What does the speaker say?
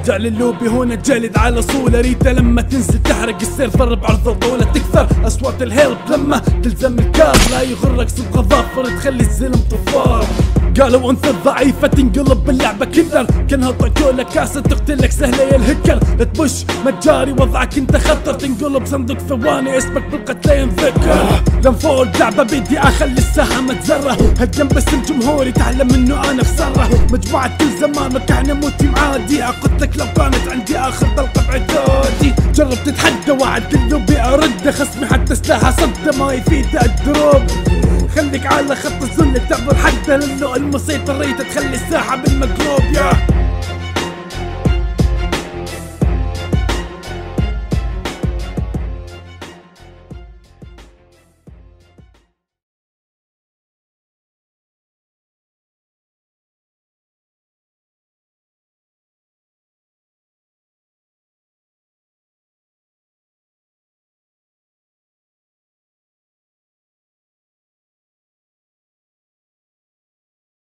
ارجع للوبي هنا جلد على صولة. ريتا لما تنزل تحرق السيرفر بعرض الطولة. تكثر اصوات الهيلب لما تلزم الكاب. لا يغرك سوق ظافر تخلي الزلم طفار. قالوا انت الضعيفة تنقلب باللعبة كذر. كانها طاكولا كاسة تقتلك سهلة يا الهكر. تبش متجاري وضعك انت خطر. تنقلب صندوق ثواني اسمك بالقتل ينذكر. دنفور لعبة بيدي اخلي الساحة متزرة. هالجنب باسم جمهوري تعلم انه انا خسرة. مجموعة كل زمان مكان موتي معادي. اقتلك لو كانت عندي اخر طلقة بعتادي. جرب تتحدى وعد كذوبي ارده. خصمي حتى سلاحه صده ما يفيد الدروب. خليك على خط الذل تعبر حده. لانه المسيطر ريته تخلي الساحة بالمقلوب. يا